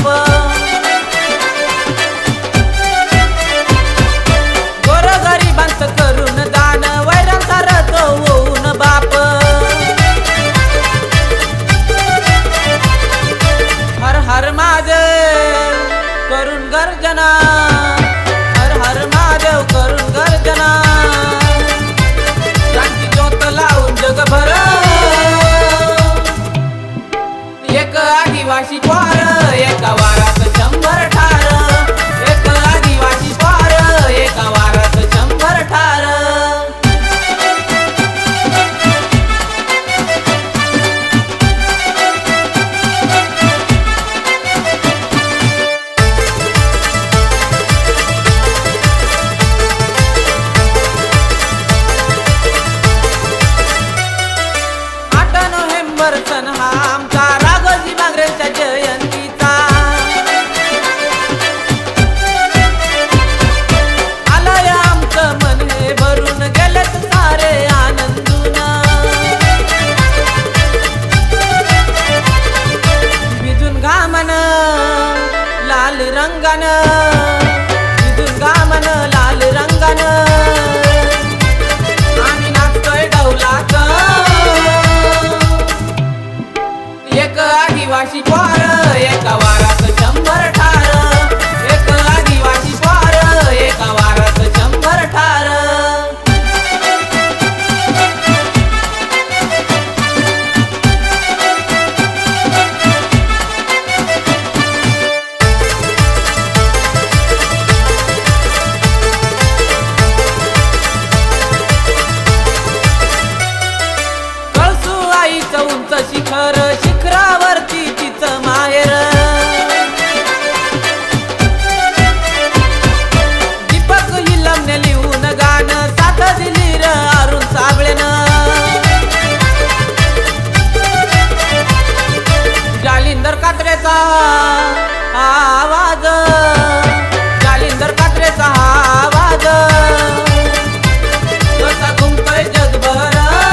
गोरगरिबांचं करून दान वैरांचा रथ होऊन बाप। हर हर महादेव करून गर्जना, हर हर महादेव करून गर्जना, क्रांती ज्योत लावून जगभर एक आदिवासी पोर एका वारात 100 ठार, एक आदिवासी पोर एका वारात 100 ठार। सण हा आमचा राघोजी बांगरेंच्या जयंतीचा, आलंय आमचं मन हे भरून गेलेत सारे आनंदून। भिजून घामन लाल रंगानं, भिजून घामन लाल रंगानं आम्ही नाचतोय डौलात। एक आदिवासी पोर एका वारात 100 ठार, एक आदिवासी पोर एका वारात 100 ठार। कळसू आईचं उंच शिखर, शिखरावरती तिचं माहेर, दीपक हिलमने लिहून गाणं साथ दिली र अरुण साबळेनं। जालिंदर कात्रेचा आवाज, जालिंदर कात्रेचा आवाज कसा घुमतोय जगभर।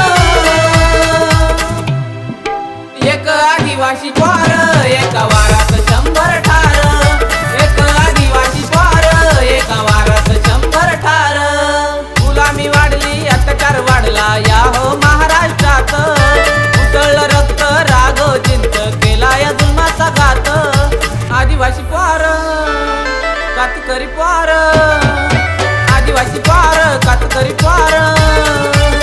एक आदिवासी पोर एका वारात 100 ठार, एक आदिवासी पोर एका वारात 100 ठार। गुलामी वाढली अत्याचार वाढला या हो महाराष्ट्रात, उसळलं रक्त राघोजींच केला या जुलमाचा घात। आदिवासी पोर कातकरी पोर, आदिवासी पोर कातकरी पोर।